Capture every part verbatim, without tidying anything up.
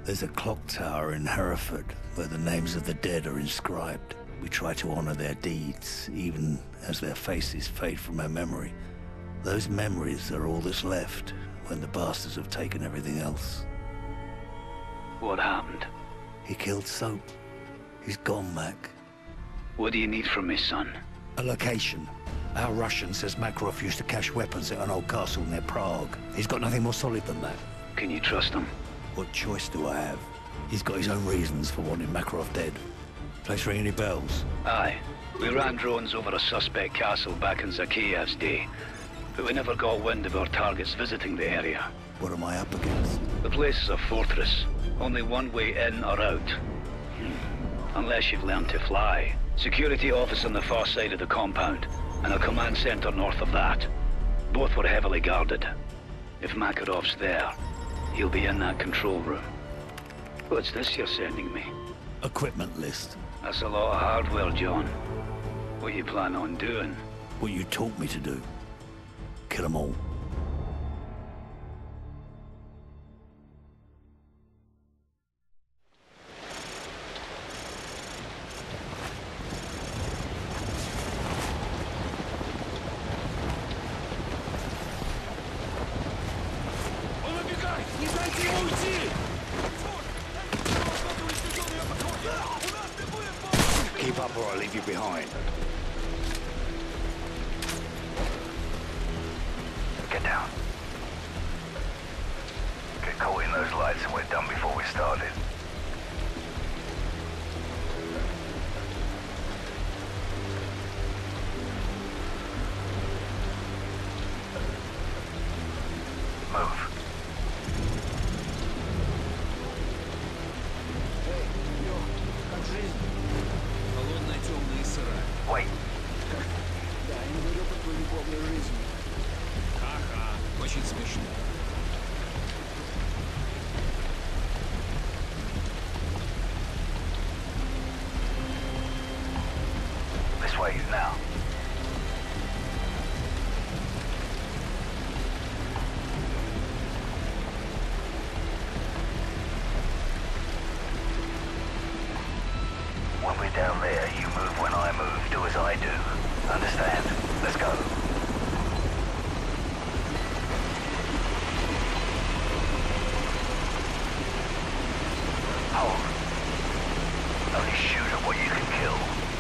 There's a clock tower in Hereford where the names of the dead are inscribed. We try to honor their deeds, even as their faces fade from our memory. Those memories are all that's left when the bastards have taken everything else. What happened? He killed Soap. He's gone, Mac. What do you need from me, son? A location. Our Russian says Makarov used to cache weapons at an old castle near Prague. He's got nothing more solid than that. Can you trust him? What choice do I have? He's got his own reasons for wanting Makarov dead. Place ring any bells? Aye. We ran drones over a suspect castle back in Zakiyev's day, but we never got wind of our targets visiting the area. What am I up against? The place is a fortress. Only one way in or out. Unless you've learned to fly. Security office on the far side of the compound, and a command center north of that. Both were heavily guarded. If Makarov's there, he'll be in that control room. What's this you're sending me? Equipment list. That's a lot of hardware, John. What you plan on doing? What you taught me to do. Kill them all. Keep up or I'll leave you behind. Get down. Get caught in those lights and we're done before we started. Move. Wait. Да, я не говорю про твою любовную жизнь. Ха-ха, очень смешно. This way now. When we're down there, you move when I move, do as I do. Understand? Let's go. Hold. Only shoot at what you can kill.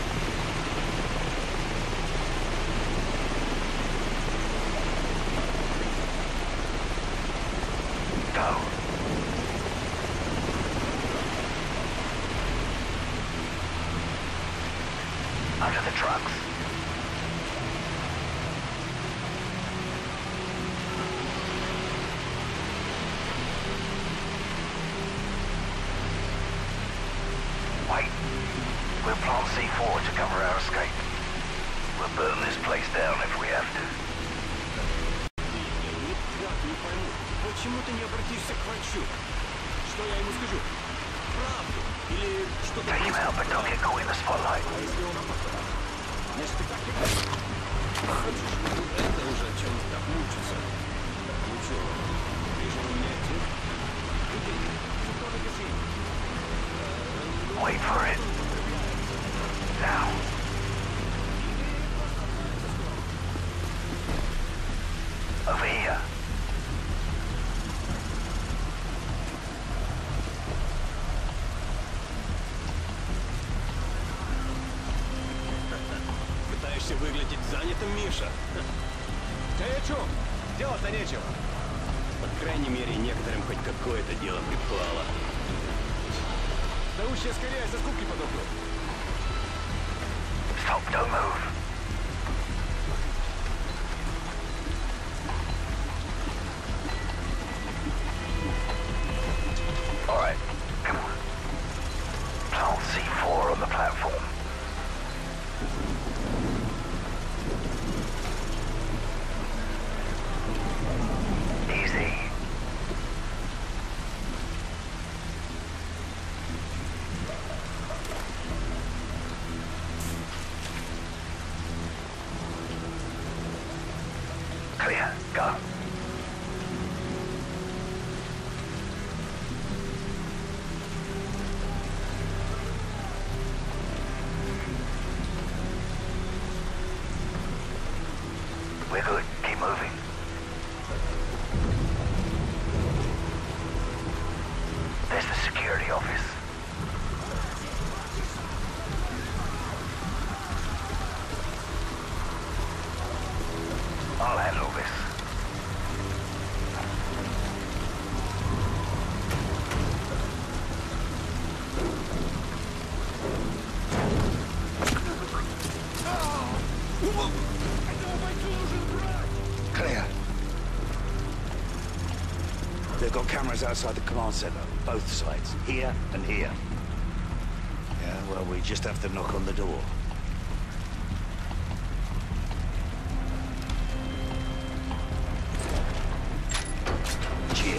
Go. Under the trucks. Wait. We'll plant C four to cover our escape. We'll burn this place down if we have to. Никак не пойму, почему ты не обратишься к врачу? Что я ему скажу? Правду? Или что-то... Take him out, but don't get caught in the spotlight. А если он... Значит, ты так не хочешь? Хочешь? Ну, это уже о чем-то так мучиться. Ничего. Решил меня идти? Иди. Что ты пиши? Wait for it. Now. Over here. Пытаешься выглядеть занятым, Миша? Ты о чем? Делать-то нечего. По крайней мере, некоторым хоть какое-то дело припало. Да уж я скорее со скуки подохну. Stop, don't move. All right, come on. Plant C four on the platform. Easy. They've got cameras outside the command center, both sides, here and here. Yeah, well, we just have to knock on the door. Cheers.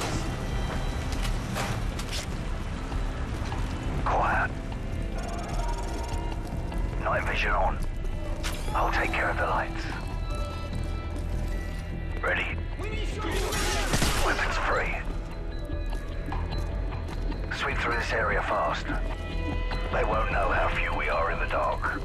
Quiet. Night vision on. I'll take care of the lights. Ready? Weapons free. Sweep through this area fast. They won't know how few we are in the dark.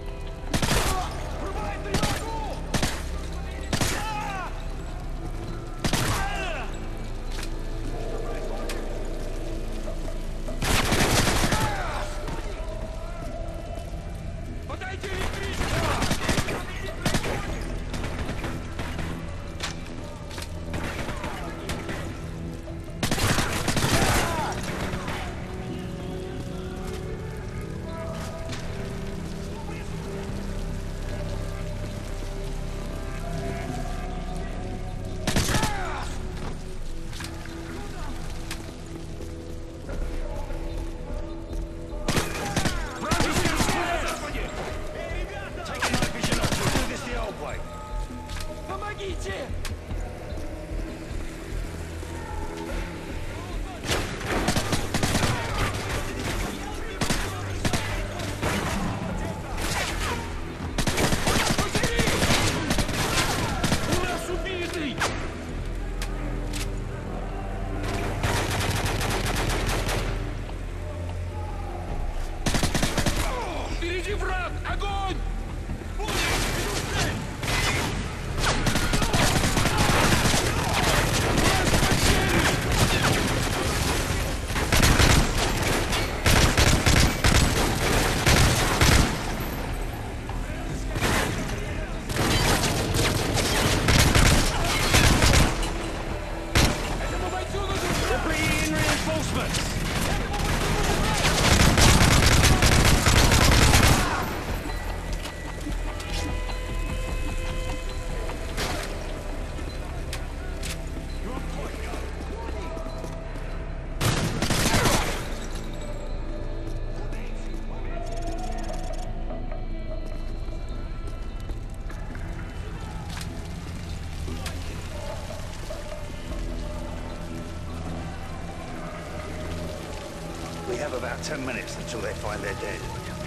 We have about ten minutes until they find their dead.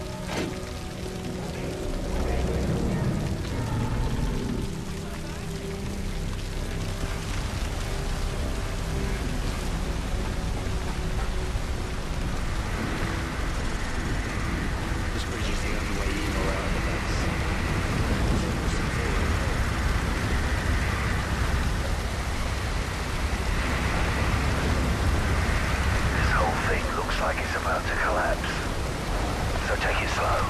This bridge is the only way in or out of the base. This whole thing looks like it's about to collapse. So take it slow.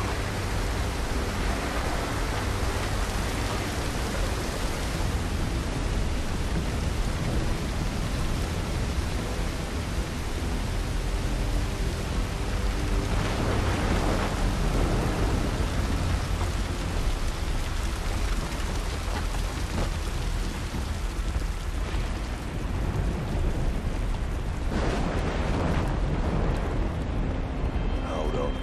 Hold on.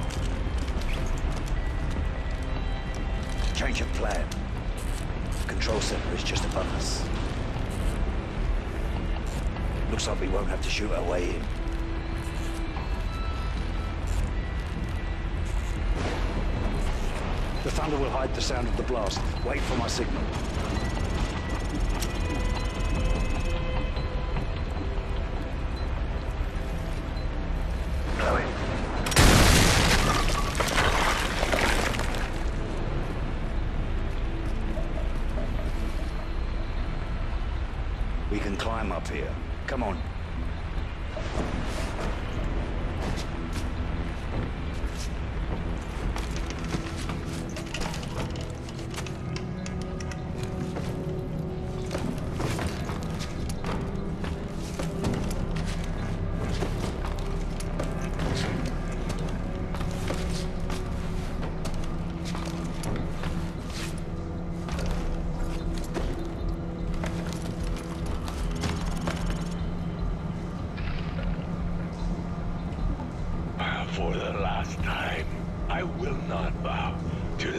Change of plan. Control center is just above us. Looks like we won't have to shoot our way in. The thunder will hide the sound of the blast. Wait for my signal. Blow it. We can climb up here. Come on.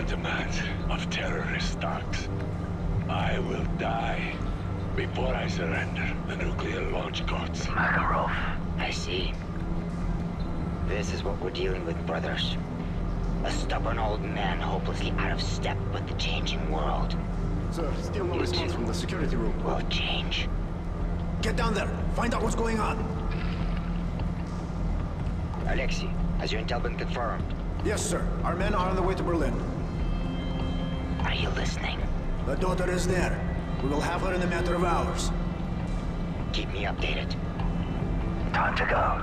demands of terrorist stocks. I will die before I surrender the nuclear launch codes. Makarov. I see. This is what we're dealing with, brothers. A stubborn old man hopelessly out of step with the changing world. Sir, still no response from the security room. Will change. Get down there. Find out what's going on. Alexei, has your intel been confirmed? Yes, sir. Our men are on the way to Berlin. Are you listening? The daughter is there. We will have her in a matter of hours. Keep me updated. Time to go.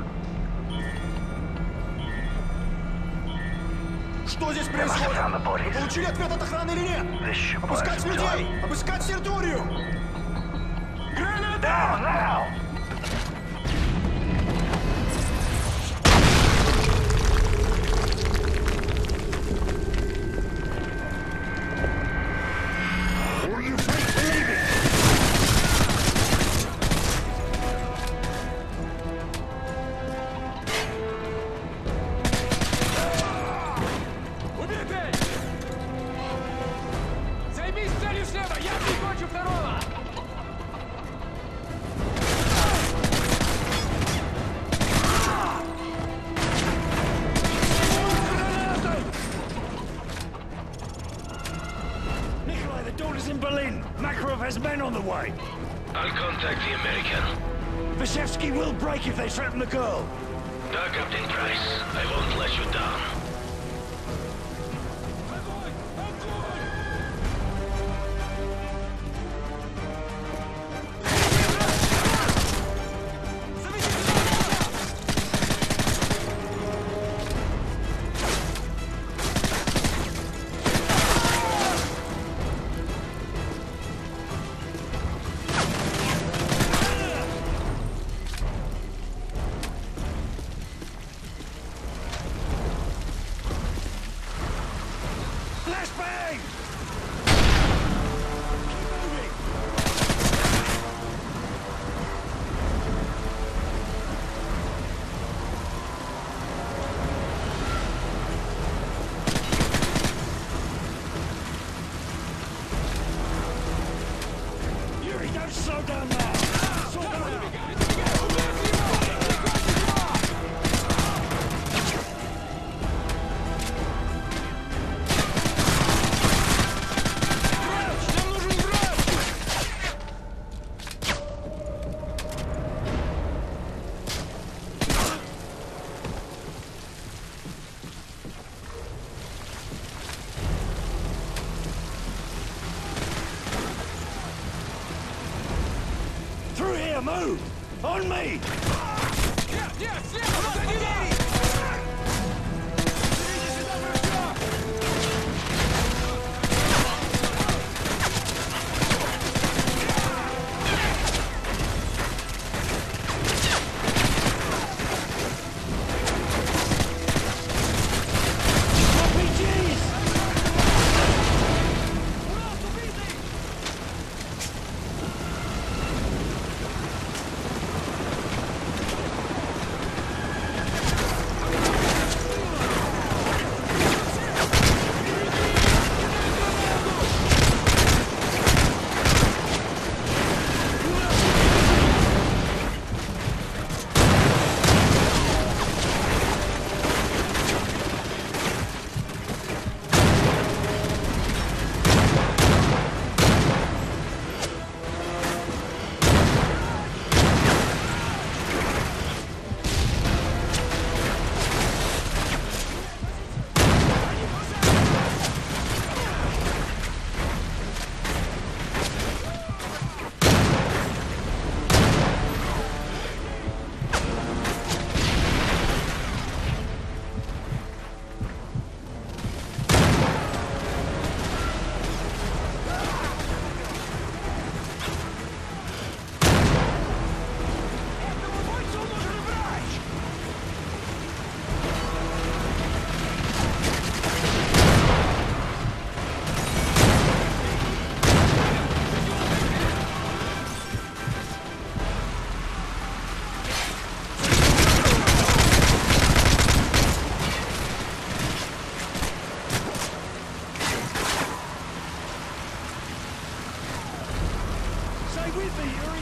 Что здесь They must have происходит? found the Вы bodies. получили ответ от охраны или нет? This ship was Обыскать людей! Обыскать территорию! down now! Займись целью слева! Я прикончу второго! Nikolai, the daughter's in Berlin. Makarov has men on the way. I'll contact the American. Vashevsky will break if they threaten the girl. No, Captain Price. I won't let you down. Flashbang! Yuri, don't slow down now! Slow down! Through here, move! On me! Нет, нет, слева! Сзади нас! Берите сюда врага! R P Gs! with me, Yuri?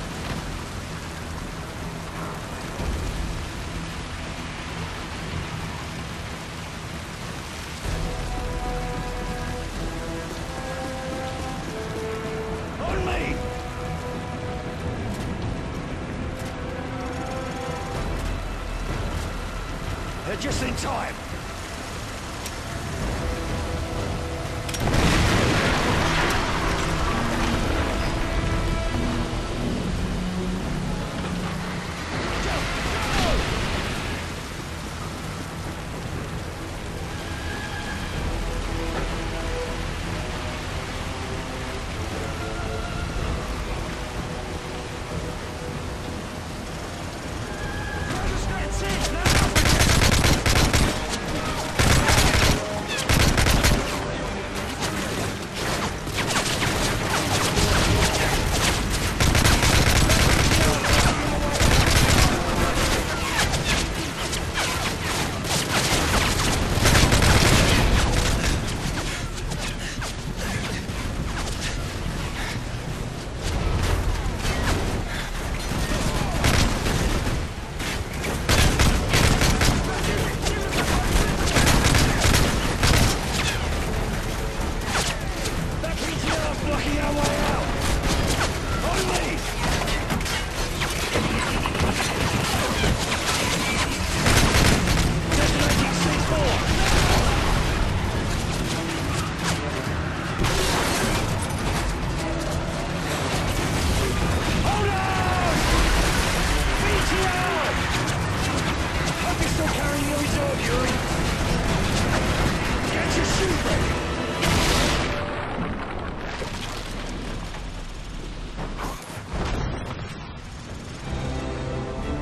On me! They're just in time.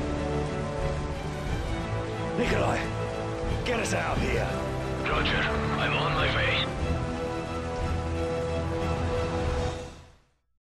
Nikolai, get us out of here. Roger.